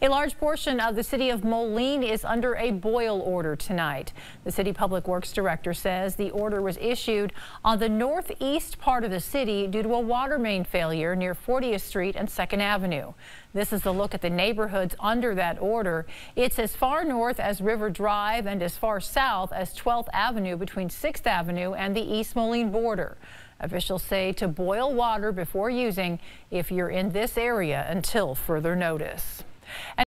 A large portion of the city of Moline is under a boil order tonight. The city public works director says the order was issued on the northeast part of the city due to a water main failure near 40th Street and 2nd Avenue. This is a look at the neighborhoods under that order. It's as far north as River Drive and as far south as 12th Avenue between 6th Avenue and the East Moline border. Officials say to boil water before using if you're in this area until further notice.